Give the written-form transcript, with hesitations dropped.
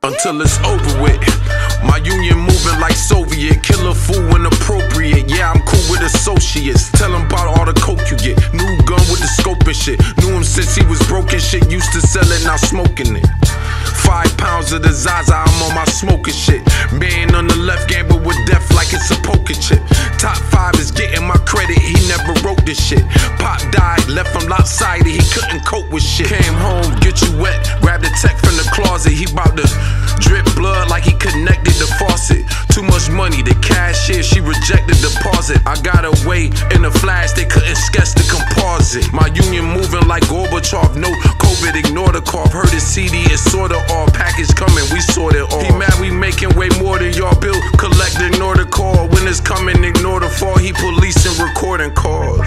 until it's over with. My union moving like Soviet, killer fool inappropriate. Yeah, I'm cool with associates. Tell him about all the coke you get. New gun with the scope and shit. Knew him since he was broken shit. Used to sell it, now smoking it. 5 pounds of the Zaza, I'm on my smoking shit. Man on the left, gamble with death like it's a poker chip. Top 5 is getting my credit, he never wrote this shit. Pop died, left him lopsided, he couldn't cope with shit. Came home, get you wet, grabbed the tech from the closet. He bout to drip blood like he connected the faucet. Too much money, the cashier, she rejected deposit. I got away in a flash, they couldn't sketch the composite. My union moving like Gorbachev, no COVID, ignore the cough. Heard his CD, it's sorta all package coming, we sort it all. He mad we making way more than y'all bill, collect, ignore the call. When it's coming, ignore the fall, he policing recording calls.